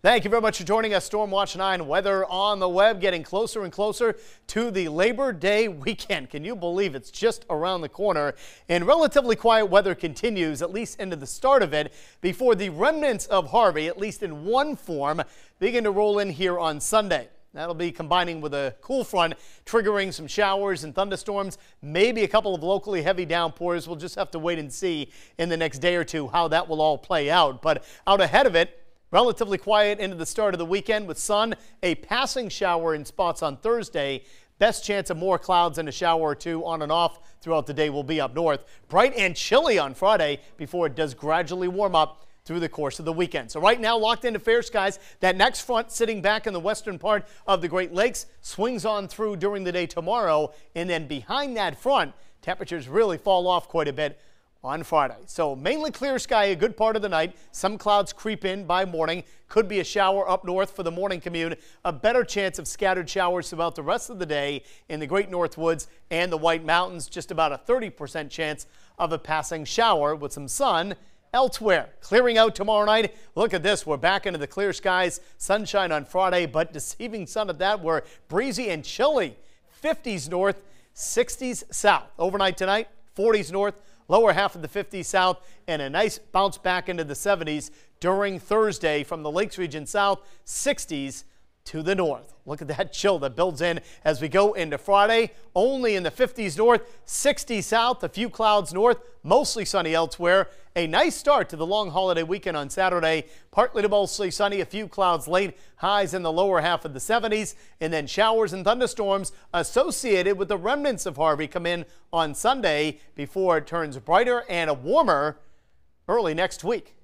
Thank you very much for joining us. Storm Watch 9 weather on the web, getting closer and closer to the Labor Day weekend. Can you believe it's just around the corner? And relatively quiet weather continues, at least into the start of it, before the remnants of Harvey, at least in one form, begin to roll in here on Sunday. That'll be combining with a cool front, triggering some showers and thunderstorms, maybe a couple of locally heavy downpours. We'll just have to wait and see in the next day or two how that will all play out. But out ahead of it, relatively quiet into the start of the weekend with sun, a passing shower in spots on Thursday. Best chance of more clouds and a shower or two on and off throughout the day will be up north. Bright and chilly on Friday before it does gradually warm up through the course of the weekend. So right now locked into fair skies. That next front sitting back in the western part of the Great Lakes swings on through during the day tomorrow. And then behind that front, temperatures really fall off quite a bit on Friday. So mainly clear sky a good part of the night. Some clouds creep in by morning. Could be a shower up north for the morning commute. A better chance of scattered showers throughout the rest of the day in the Great North Woods and the White Mountains. Just about a 30% chance of a passing shower with some sun elsewhere. Clearing out tomorrow night. Look at this. We're back into the clear skies. Sunshine on Friday, but deceiving sun at that. We're breezy and chilly. 50s north, 60s south. Overnight tonight, 40s north, lower half of the 50s south, and a nice bounce back into the 70s during Thursday from the Lakes region south, 60s to the north. Look at that chill that builds in as we go into Friday. Only in the 50s north, 60s south, a few clouds north, mostly sunny elsewhere. A nice start to the long holiday weekend on Saturday. Partly to mostly sunny, a few clouds late, highs in the lower half of the 70s, and then showers and thunderstorms associated with the remnants of Harvey come in on Sunday before it turns brighter and warmer early next week.